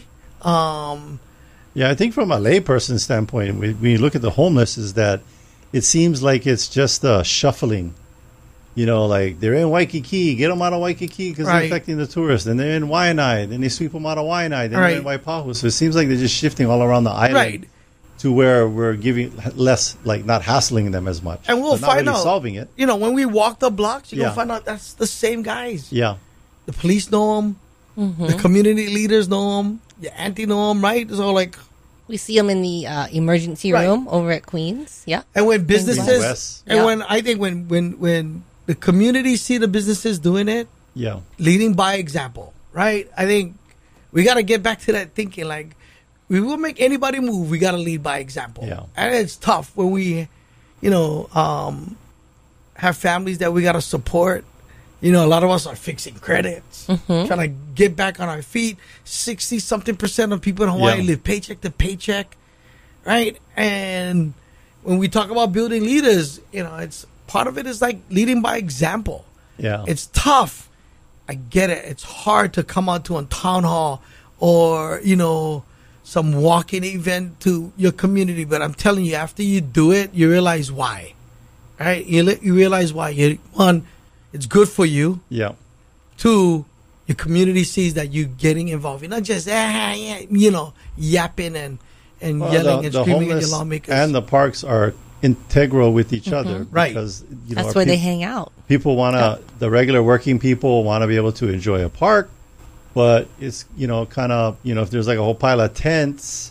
Um, Yeah, I think from a layperson standpoint, when when you look at the homeless, is that it seems like it's just a shuffling. You know, like they're in Waikiki, get them out of Waikiki because Right. they're affecting the tourists. Then they're in Waianae, then they sweep them out of Waianae, then they're in Waipahu. So it seems like they're just shifting all around the island Right. to where we're giving less, like not hassling them as much. and we'll But not find really out. solving it. You know, when we walk the blocks, you're Yeah. going to find out that's the same guys. Yeah, The police know them. The community leaders know them. Your auntie know them, right? So like, We see them in the uh, emergency Right. room over at Queens. Yeah. and when businesses, West. and Yeah. when I think when when when the community see the businesses doing it, yeah, leading by example, right? I think we got to get back to that thinking. Like, we will make anybody move. We got to lead by example. Yeah. And it's tough when we, you know, um, have families that we got to support. You know, a lot of us are fixing credits, trying to get back on our feet. sixty something percent of people in Hawaii Yeah. live paycheck to paycheck, right? And when we talk about building leaders, you know, it's part of it is like leading by example. yeah. It's tough. I get it. It's hard to come out to a town hall or, you know, some walk-in event to your community. But I'm telling you, after you do it, you realize why. Right? You, li- you realize why. You, one, it's good for you. yeah. Two, your community sees that you're getting involved. You're not just, ah, yeah, you know, yapping and, and Well, yelling the, and the screaming at homeless your lawmakers. and the parks are integral with each other, Right. Because you know, That's where they peop- hang out. people want to. The regular working people want to be able to enjoy a park, but it's you know kind of you know if there's like a whole pile of tents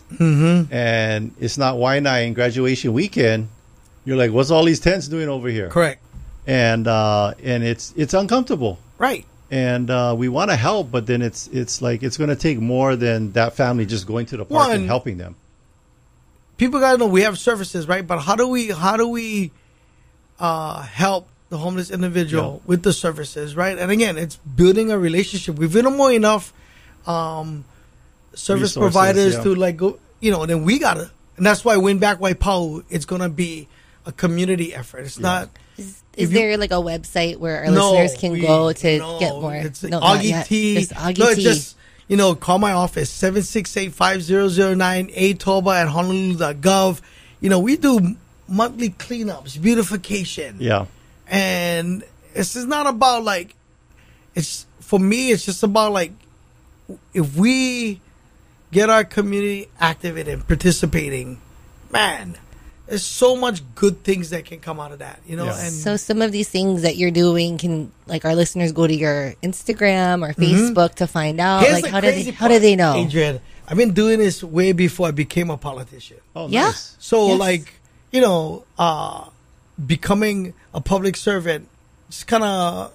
and it's not Waianae and graduation weekend, you're like, what's all these tents doing over here? Correct. And uh, and it's it's uncomfortable. Right. and uh, we want to help, but then it's it's like it's going to take more than that family just going to the park One, and helping them. People gotta know we have services, right? But how do we how do we uh, help the homeless individual Yeah. with the services, right? And again, it's building a relationship. We've been more enough um, service Resources, providers yeah. to like go, you know. Then we gotta, and that's why Win Back Waipau, it's gonna be a community effort. It's Yeah. not. Is, If is you- there like a website where our No, listeners can we- go to no, get more? It's No, not Augie yet. T. Just Augie no, it's T. just, you know, call my office, seven six eight, five zero zero nine, A Tulba at honolulu dot gov. You know, we do monthly cleanups, beautification. Yeah. And it's just not about like, it's, for me, it's just about like, if we get our community activated and participating, man, there's so much good things that can come out of that, you know. Yeah. And So some of these things that you're doing can, like, our listeners go to your Instagram or Facebook to find out. here's Like, the how do they crazy how do part, they know? Adrian, I've been doing this way before I became a politician. Oh, Yeah. nice. So, Yes. like, you know, uh, becoming a public servant just kind of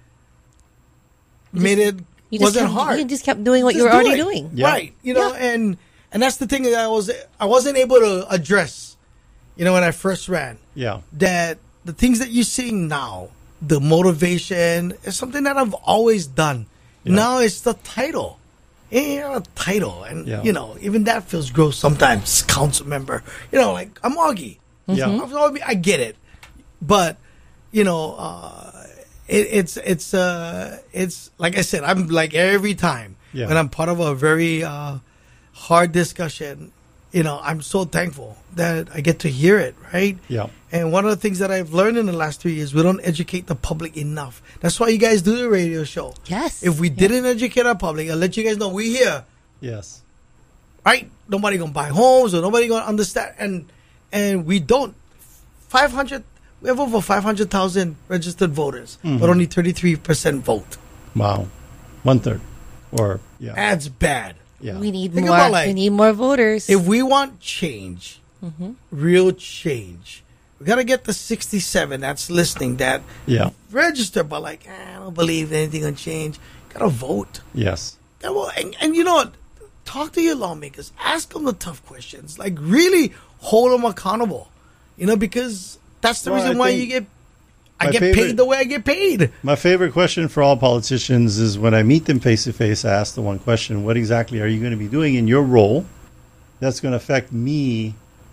made it You just wasn't kept, hard. You just kept doing what Just you were do already it. doing. Yeah. Right. You know, and and that's the thing that I was I wasn't able to address, you know, when I first ran. Yeah. That the things that you're seeing now, the motivation, is something that I've always done. Yeah. Now it's the title. You know, a title. And, Yeah. you know, even that feels gross sometimes, council member. You know, like, I'm Augie. Yeah. I'm Augie, I get it. But, you know, uh, it, it's, it's, uh, it's, like I said, I'm like every time Yeah. when I'm part of a very uh, hard discussion, you know, I'm so thankful that I get to hear it, right? Yeah. And one of the things that I've learned in the last three years, we don't educate the public enough. That's why you guys do the radio show. Yes. If we Yeah. didn't educate our public, I'll let you guys know we here, Yes. right? Nobody gonna buy homes or nobody gonna understand, and and we don't. Five hundred, we have over five hundred thousand registered voters, Mm-hmm. but only thirty three percent vote. Wow. One third. Or yeah. That's bad. Yeah. We need Think more. about, like, we need more voters. If we want change, Mm-hmm. real change, we gotta get the sixty-seven that's listening that Yeah. register, but like, eh, I don't believe anything will change. Gotta vote. Yes. And, well, and, and you know what? Talk to your lawmakers. Ask them the tough questions. Like, really hold them accountable. You know, because that's the Well, reason I why think you get. I my get favorite- paid the way I get paid. My favorite question for all politicians is when I meet them face to face, I ask the one question: what exactly are you going to be doing in your role that's going to affect me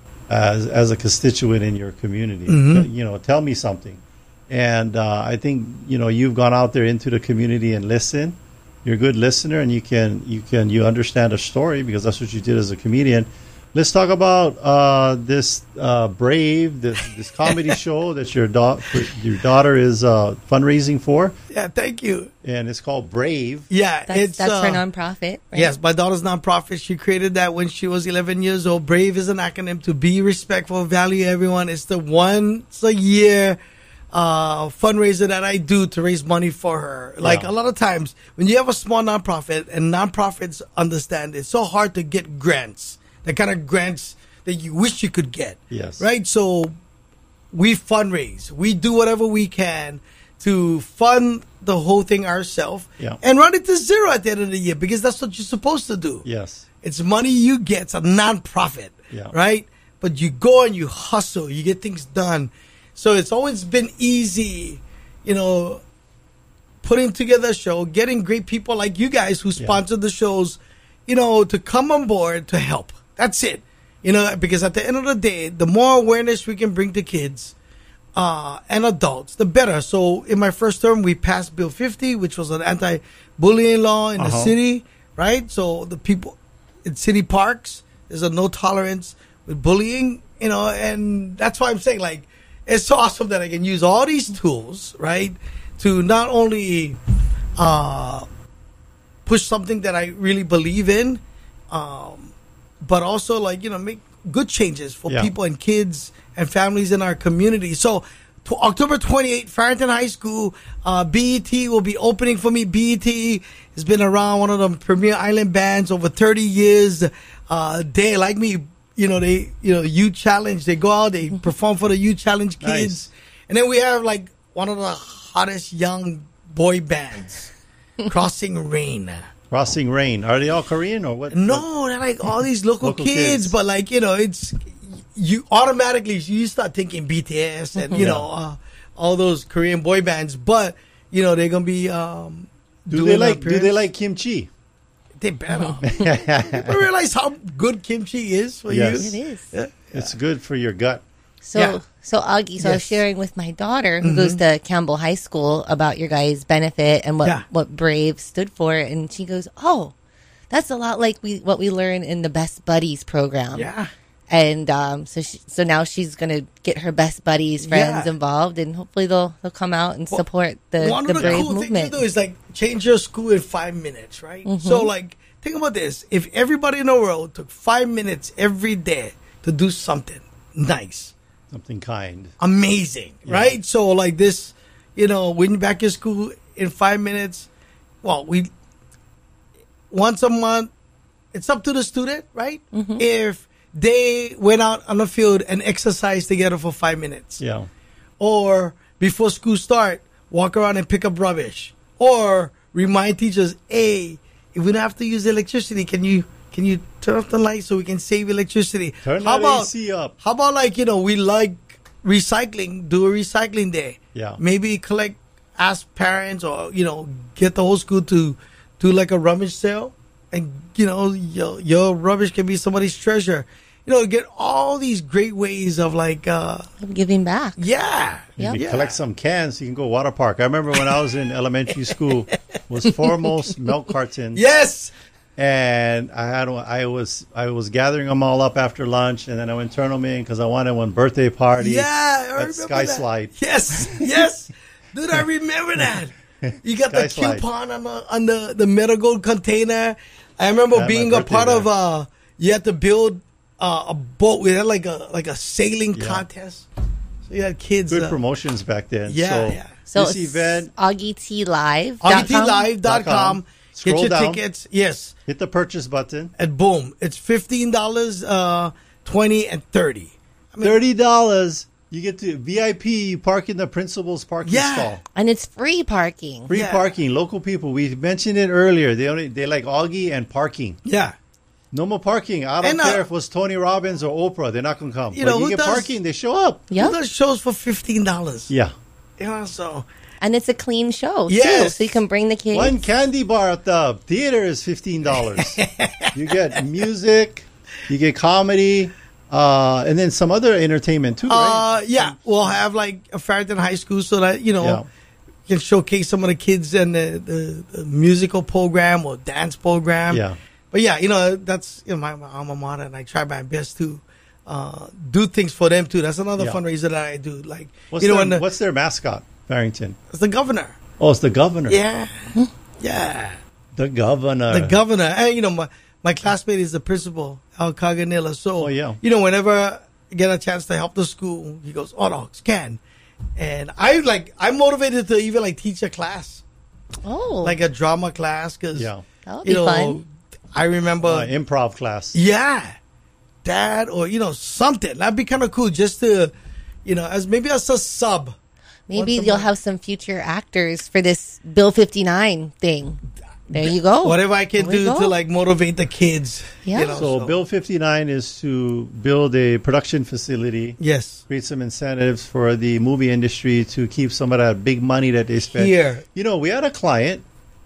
as as a constituent in your community? Mhm. You know, tell me something. And uh, I think you know you've gone out there into the community and listened. You're a good listener, and you can you can you understand a story because that's what you did as a comedian. Let's talk about uh, this uh, Brave, this, this comedy show that your da- your daughter is uh, fundraising for, Yeah, thank you. and it's called Brave. Yeah, that's it's that's uh, her nonprofit. Right? Yes, my daughter's nonprofit. She created that when she was eleven years old. BRAVE is an acronym to be respectful, value everyone. It's the once a year uh, fundraiser that I do to raise money for her. Like Yeah. a lot of times when you have a small nonprofit and nonprofits understand it's so hard to get grants, the kind of grants that you wish you could get. Yes. Right? So we fundraise. We do whatever we can to fund the whole thing ourselves Yeah. and run it to zero at the end of the year because that's what you're supposed to do. Yes. It's money you get. It's a nonprofit, Yeah. right? But you go and you hustle. You get things done. So it's always been easy, you know, putting together a show, getting great people like you guys who sponsor the shows, you know, to come on board to help. That's it. You know, because at the end of the day, the more awareness we can bring to kids uh, and adults, the better. So in my first term, we passed Bill fifty, which was an anti-bullying law in the Uh-huh. city, right? So the people in city parks, there's a no tolerance with bullying, you know, and that's why I'm saying, like, it's so awesome that I can use all these tools, right, to not only uh, push something that I really believe in, um, but also, like, you know, make good changes for Yeah. people and kids and families in our community. So, to October twenty-eighth, Farrington High School, uh, B E T will be opening for me. B E T has been around, one of the premier island bands, over thirty years. Uh, they, like me, you know, they, you know, youth challenge. They go out, they perform for the youth challenge kids. Nice. And then we have, like, one of the hottest young boy bands Crossing Rain. Crossing Rain. Are they all Korean or what? No, they're like all these local, Local kids, kids. but like, you know, it's you automatically you start thinking B T S and you Yeah. know uh, all those Korean boy bands, but you know they're gonna be. Um, Do doing they like? Do appearance. they like kimchi? They better. You realize how good kimchi is for Yes. you? It is. Yeah. It's good for your gut. So, Yeah. so Augie, so I was Yes. Mm-hmm. sharing with my daughter who goes to Campbell High School about your guys' benefit and what Yeah. what Brave stood for, and she goes, "Oh, that's a lot like we what we learn in the Best Buddies program." Yeah. And um, so she, so now she's gonna get her Best Buddies friends Yeah. involved, and hopefully they'll they'll come out and support the One the of the Brave cool movement. things to do is like change your school in five minutes, right? So like think about this: if everybody in the world took five minutes every day to do something nice, Something kind. amazing, right? So like this, you know, when you're back in school in five minutes, well, we once a month, it's up to the student, right? If they went out on the field and exercised together for five minutes, Yeah. or before school start, walk around and pick up rubbish, or remind teachers, hey, if we don't have to use electricity, can you can you turn off the light so we can save electricity? Turn how that about A C up. how about like, you know, we like recycling, do a recycling day. Yeah. Maybe collect, ask parents or, you know, get the whole school to do like a rummage sale. And, you know, your, your rubbish can be somebody's treasure. You know, get all these great ways of like, uh, Of giving back. yeah. Yep. You Yeah. collect some cans, you can go water park. I remember when I was in elementary school, was foremost milk cartons. Yes. And I had I was I was gathering them all up after lunch, and then I went turn them in because I wanted one birthday party. Yeah, I at remember Sky that. Slide. Yes, yes, dude, I remember that. You got Sky the Slide. coupon on the on the the marigold container. I remember I had being my a part birthday of uh, you had to build uh, a boat. We had like a like a sailing Yeah. contest. So you had kids. Good uh, promotions back then. Yeah, so yeah. So this it's event, Augie T Live. Augie T Live dot com. Get Scroll your down. tickets. Yes, hit the purchase button. and boom, it's fifteen dollars, uh, twenty and thirty. I mean, Thirty dollars. You get to V I P park in the principal's parking Yeah. stall. And it's free parking. Free Yeah. parking, local people. We mentioned it earlier. They only they like Augie and parking. yeah. No more parking. I don't And, uh, care if it was Tony Robbins or Oprah. They're not going to come. You but know, you who get does- parking, they show up. Who Yep. does shows for fifteen dollars? Yeah. You know, so And it's a clean show, too. Yes. So you can bring the kids. One candy bar at the theater is fifteen dollars. You get music, you get comedy, uh, and then some other entertainment too, right? Uh, yeah, we'll have like a Farrington High School so that, you know, Yeah. can showcase some of the kids and the, the, the musical program or dance program. Yeah. But yeah, you know, that's you know, my, my alma mater, and I try my best to uh, do things for them too. That's another Yeah. fundraiser that I do. Like, What's, you know, their, when the, what's their mascot, Farrington? it's the governor. Oh, it's the governor. Yeah. Yeah. The governor. The governor. And, you know, my, my classmate is the principal, Al Caganilla. So, Oh, yeah. you know, whenever I get a chance to help the school, he goes, oh, no, scan. And I, like, I'm motivated to even, like, teach a class, Oh. like a drama class, because, Yeah. that would you be know, fun. I remember, Uh, improv class. yeah, that or, you know, something. That'd be kind of cool just to, you know, as maybe as a sub. Maybe once a you'll month. have some future actors for this Bill fifty-nine thing. There you go. Whatever I can There we do go. to, like, motivate the kids. Yeah. You know, So, Bill fifty-nine is to build a production facility, Yes. create some incentives for the movie industry to keep some of that big money that they spend. Here. You know, we had a client.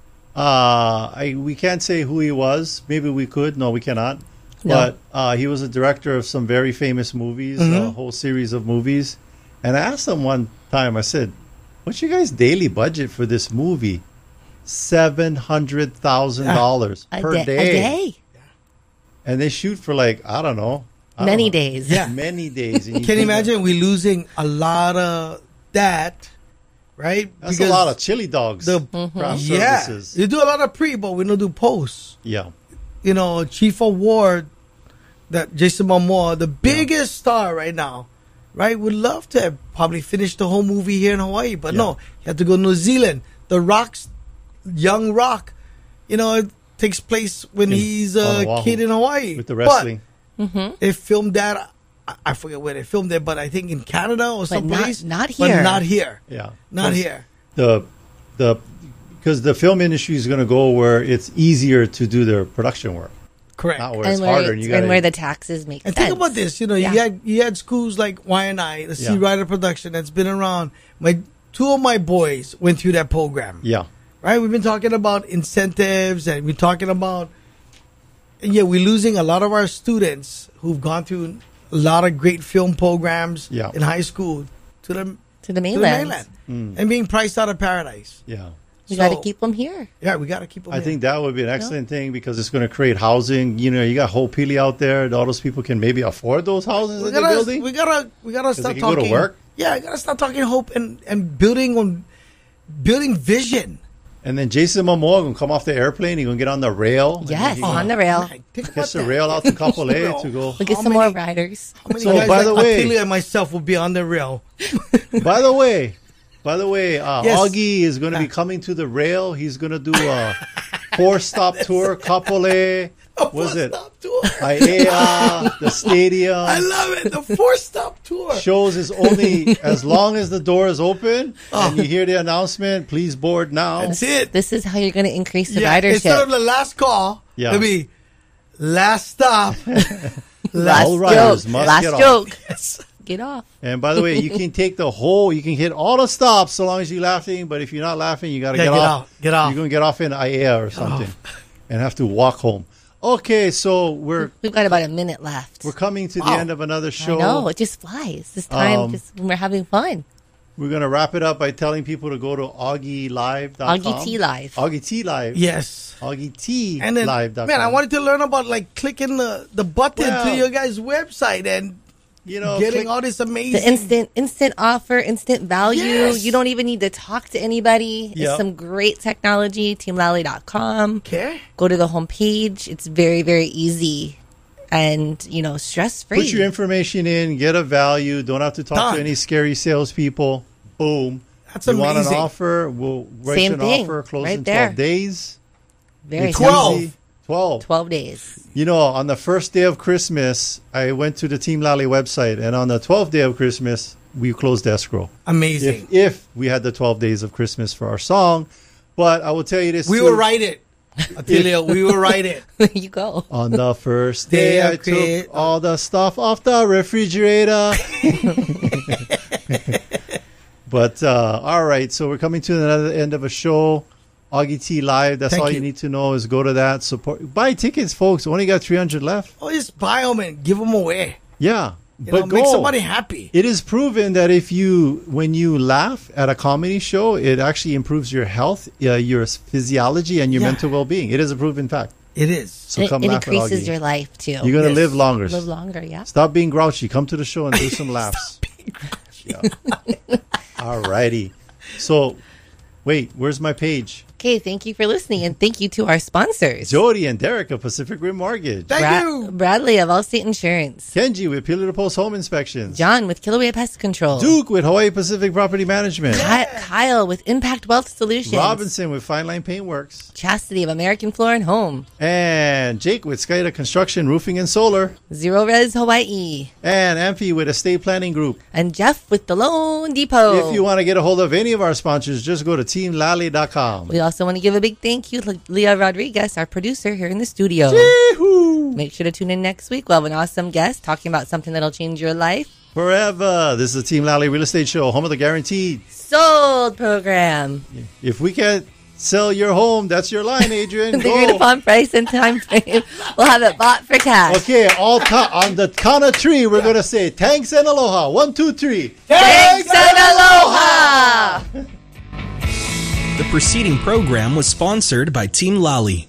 Uh, I we can't say who he was. Maybe we could. No, we cannot. No. But uh, he was a director of some very famous movies, Mm-hmm. a whole series of movies. And I asked him one time. I said, "What's your guys' daily budget for this movie?" Seven hundred thousand dollars a, per da- day. a day. And they shoot for like I don't know, I don't Many know, days. Yeah. many days. And Can you do that- imagine we losing a lot of that, right? That's Because a lot of chili dogs. the craft yeah, services. you do a lot of pre, but we don't do post. Yeah. You know, Chief Award, that Jason Momoa, the biggest star right now, right? Would love to have probably finish the whole movie here in Hawaii, but Yeah. no, he had to go to New Zealand. The Rock's Young Rock, you know, it takes place when In- he's on a Oahu kid in Hawaii with the But wrestling. they filmed that. I, I forget where they filmed it, but I think in Canada or But not- someplace. not But here. not here. Yeah. Not Well, here. The the because the film industry is going to go where it's easier to do their production work. Correct. Not where and it's where, harder. it's- And, you gotta, and where the taxes make And sense. think about this, you know, Yeah. you had you had schools like Y and I, the Yeah. Sea Rider production that's been around. My two of my boys went through that program. yeah. Right? We've been talking about incentives and we're talking about and yeah, we're losing a lot of our students who've gone through a lot of great film programs Yeah. in high school to the to the to the mainland. mainland Mm. and being priced out of paradise. Yeah. We So- got to keep them here. Yeah, we got to keep them. I think that would be an excellent thing because it's going to create housing. You know, you got Ho'opili out there. All those people can maybe afford those houses we that they're gotta, building. we gotta, we gotta they start can go to talking. work. Yeah, I gotta start talking hope and, and building on building vision. And then Jason Momoa going to come off the airplane. He's going to get on the rail. and Yes, then he on gonna the rail. Man, think about catch the that. rail out to Kapolei to go. We'll get How some many- more riders. How many So, guys by like the way- Atila and myself will be on the rail? By the way, by the way, uh, Yes. Augie is going to be coming to the rail. He's going to do a four-stop tour. Kapolei, was it? Four-stop tour. Aiea, the stadium. I love it. The four-stop tour. Shows is only as long as the door is open Oh. and you hear the announcement, please board now. That's it. This is how you're going to increase the Yeah, instead ridership. of the last call, Yeah. it'll be last stop. Last last All riders joke. must Last get off. joke. Yes. Get off. And by the way, you can take the whole, you can hit all the stops so long as you're laughing. But if you're not laughing, you got to Yeah, get, get off. out, get off. You're going to get off in Aiea or something and have to walk home. Okay, so we're We've got about a minute left. we're coming to the Wow. end of another I show. know. It just flies. This time, Um, just when we're having fun. We're going to wrap it up by telling people to go to Augie Live dot com. Augie T Live. Augie T Live. Yes. Augie T And then, Live dot com. man, I wanted to learn about like clicking the, the button Well, to your guys' website and you know, getting click- all this amazing. The instant instant offer, instant value. Yes. You don't even need to talk to anybody. Yep. It's some great technology. team lally dot com. Okay. Go to the homepage. It's very, very easy and, you know, stress free. Put your information in, get a value. Don't have to talk Done. to any scary salespeople. Boom. That's you want an amazing. offer? We'll write Same you an thing, offer. Close right in there. twelve days. Very It's Twelve. easy. Twelve. twelve days. You know, on the first day of Christmas, I went to the Team Lally website, and on the twelfth day of Christmas, we closed escrow. Amazing. If, if we had the twelve days of Christmas for our song. But I will tell you this. we too. will write it. Attilio, we will write it. There you go. On the first Day day, of I Chri- took all the stuff off the refrigerator. But, uh, all right, so we're coming to the end of a show. Augie T Live. That's Thank all you. you. need to know is go to that. Support. Buy tickets, folks. Only got three hundred left. Oh, just buy them and give them away. Yeah. You but know, go. make somebody happy. It is proven that if you, when you laugh at a comedy show, it actually improves your health, uh, your physiology, and your Yeah. mental well-being. It is a proven fact. It is. So it come it laugh at increases Augie. your life, too. You're going to Yes. live longer. Live longer, yeah. Stop being grouchy. Come to the show and do some laughs. Yeah. All righty. So, wait, where's my page? Okay, thank you for listening, and thank you to our sponsors. Jody and Derek of Pacific Rim Mortgage. Thank Bra- you. Bradley of Allstate Insurance. Kenji with Pillar to Post Home Inspections. John with Kilauea Pest Control. Duke with Hawaii Pacific Property Management. Ky- Kyle with Impact Wealth Solutions. Robinson with Fine Line Paint Works. Chastity of American Floor and Home. And Jake with Skyda Construction, Roofing and Solar. Zero Res Hawaii. And Amphi with Estate Planning Group. And Jeff with the Loan Depot. If you want to get a hold of any of our sponsors, just go to team lally dot com. We also want to give a big thank you to Leah Rodriguez, our producer here in the studio. Yee-hoo! Make sure to tune in next week. We'll have an awesome guest talking about something that'll change your life. Forever. This is the Team Lally Real Estate Show, home of the guaranteed. Sold program. If we can't sell your home, that's your line, Adrian. The agreed Go. upon price and time frame. We'll have it bought for cash. Okay, all ta- on the count of three, we're going to say thanks and aloha. One, two, three. Thanks and aloha! The preceding program was sponsored by Team Lally.